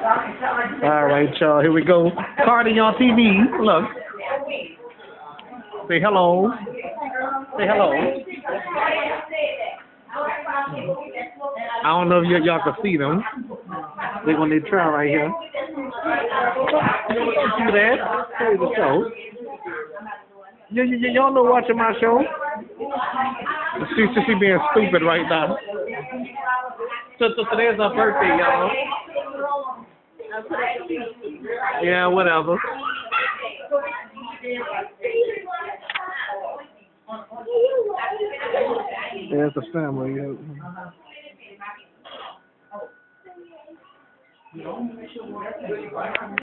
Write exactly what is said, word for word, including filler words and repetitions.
All right, y'all. Here we go. Cardi on T V. Look. Say hello. Say hello. I don't know if y- y'all can see them. They're on their trial right here. You see that? Here's the show. Y- y- y- y'all know watching my show? She, she, she being stupid right now. So, so today's her birthday, y'all. Yeah, whatever. There's the family. Yeah.